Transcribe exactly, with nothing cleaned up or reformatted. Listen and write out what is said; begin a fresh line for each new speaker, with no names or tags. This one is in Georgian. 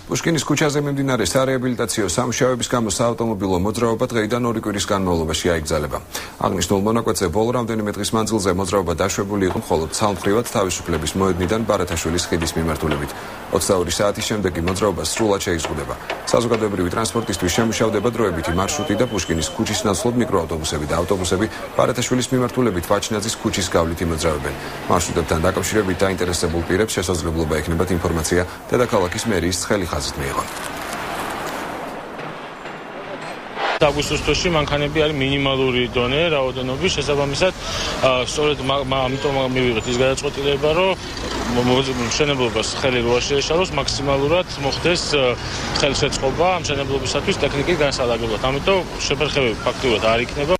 პუშკინის ქუჩაზე მიმდინარე სარეაბილიტაციო სამუშაოების გამო საავტომობილო მოძრაობა დღეიდან ორი კვირის განმავლობაში აიგრძელება. აღნიშნულ მონაკვეთზე ბოლო რამდენიმე დღის მანძილზე მოძრაობა დაშვებული იყო მხოლოდ ცალმხრივად თავისუფლების მოედნიდან ბარათაშვილის ხიდის მიმართულებით. ოცდაორი საათის შემდეგ მოძრაობა სრულად შეიზღუდება. საზოგადოებრივი ტრანსპორტისთვის შემუშავდება დროებითი მარშრუტი და პუშკინის ქუჩის ნაცვლად მიკროავტობუსები და ავტობუსები ბარათაშვილის მიმართულებით ვაჩნაძის ქუჩის გავლით იმოძრავებენ. მარშრუტებთან დაკავშირებით დაინტერესებულ პირებს შესაძლებლობა ექნებათ ინფორმაცია დედაქალაქის მერიის ცხელი ხაზით მიიღონ.
აგვისტოს თვეში მანქანები არის მინიმალური დონე, რაოდენობის შესაბამისად, სწორედ ამიტომ მივიღეთ ის გადაწყვეტილება, რომ მშენებლობას ხელი როა შეეშალოს, მაქსიმალურად მოხდეს ხელშეწყობა ამ მშენებლობისათვის ტექნიკის განსალაგებლად. ამიტომ შეფერხებები ფაქტურად არ იქნება,